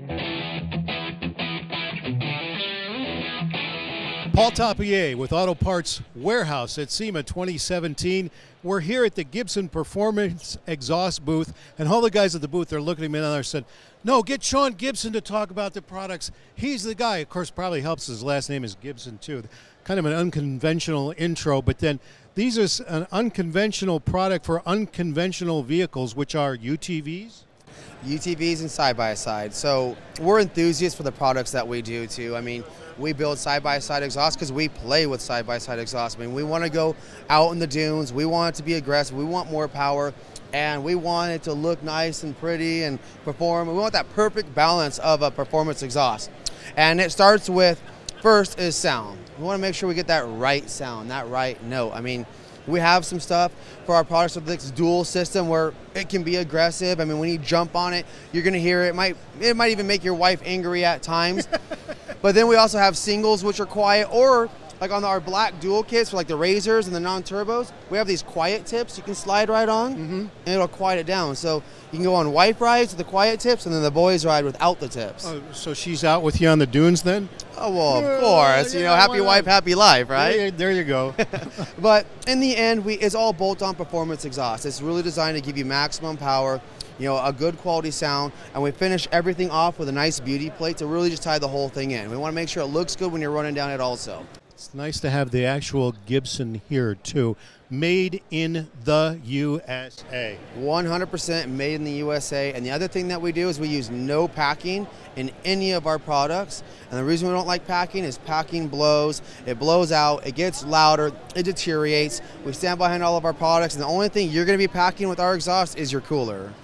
Paul Tapier with Auto Parts Warehouse at SEMA 2017. We're here at the Gibson Performance Exhaust booth, and all the guys at the booth are looking at me and they said, "No, get Sean Gibson to talk about the products. He's the guy." Of course, probably helps his last name is Gibson too. Kind of an unconventional intro, but then these are an unconventional product for unconventional vehicles, which are UTVs. UTVs and side-by-side. So we're enthusiasts for the products that we do too. I mean, we build side-by-side exhaust because we play with side-by-side exhaust. I mean, we want to go out in the dunes. We want it to be aggressive. We want more power, and we want it to look nice and pretty and perform. We want that perfect balance of a performance exhaust. And it starts with, first is sound. We want to make sure we get that right sound, that right note. I mean, we have some stuff for our products with this dual system where it can be aggressive. I mean, when you jump on it, you're going to hear it. It might even make your wife angry at times. But then we also have singles, which are quiet, or like on our black dual kits for like the Razors and the non-turbos, we have these quiet tips you can slide right on, and it'll quiet it down. So you can go on wife rides with the quiet tips, and then the boys ride without the tips. Oh, so she's out with you on the dunes then? Oh, well, of course. You know, happy wife, happy life, right? Yeah, there you go. But in the end, it's all bolt-on performance exhaust. It's really designed to give you maximum power, you know, a good quality sound, and we finish everything off with a nice beauty plate to really just tie the whole thing in. We want to make sure it looks good when you're running down it also. It's nice to have the actual Gibson here too. Made in the USA. 100% made in the USA. And the other thing that we do is we use no packing in any of our products. And the reason we don't like packing is packing blows. It blows out, it gets louder, it deteriorates. We stand behind all of our products, and the only thing you're going to be packing with our exhaust is your cooler.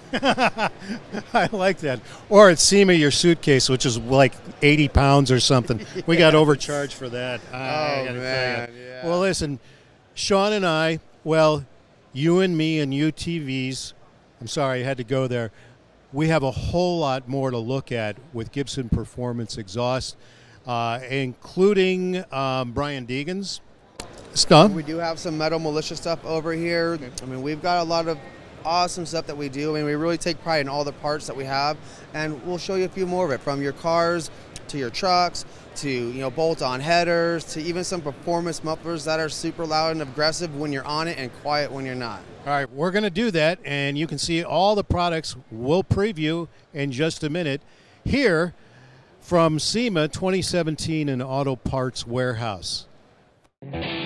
I like that. Or at SEMA, your suitcase, which is like 80 pounds or something. Yes. We got overcharged for that. Oh, man. Yeah. Well, listen, Sean and I, well, you and me and UTVs, I'm sorry I had to go there. We have a whole lot more to look at with Gibson Performance Exhaust, including Brian Deegan's stuff. We do have some Metal Militia stuff over here. I mean, we've got a lot of awesome stuff that we do. I mean, we really take pride in all the parts that we have, and we'll show you a few more of it, from your cars to your trucks to, you know, bolt-on headers to even some performance mufflers that are super loud and aggressive when you're on it and quiet when you're not. All right, we're going to do that, and you can see all the products we'll preview in just a minute here from SEMA 2017 in Auto Parts Warehouse.